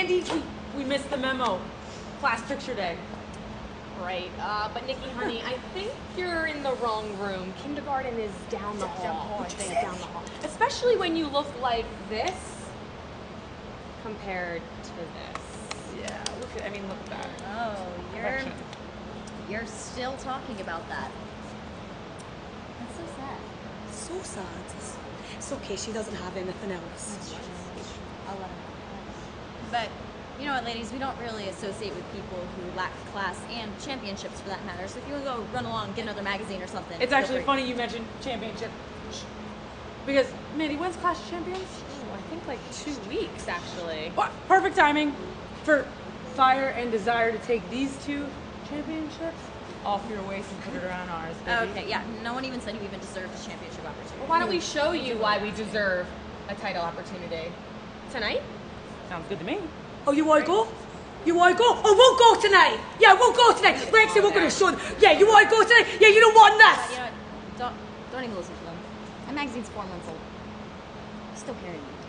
Mandy, we missed the memo. Class picture day. Right, but Nikki, honey, I think you're in the wrong room. Kindergarten is down the hall. I think down the hall. Especially when you look like this compared to this. Yeah, look at that. Oh, Perfection. you're still talking about that. That's so sad. So sad. It's okay, she doesn't have anything else. I'll let her know. But you know what, ladies? We don't really associate with people who lack class and championships, for that matter. So if you want to go run along and get another magazine or something, It's actually funny you mentioned championship. Because, Mandy, when's Clash of Champions? Ooh, I think like 2 weeks, actually. What? Perfect timing for Fire and Desire to take these two championships off your waist and put it around ours, baby. Okay, yeah. No one even said you even deserved a championship opportunity. Well, why don't we show you why we deserve a title opportunity? Tonight? Sounds good to me. Oh, you want to go? You want to go? Oh, we'll go tonight. Yeah, we'll go tonight. Lexi, we're going to show them. Yeah, you want to go tonight? Yeah, you don't want this. You know what? Don't even listen to them. My magazine's 4 months old. Still carrying it.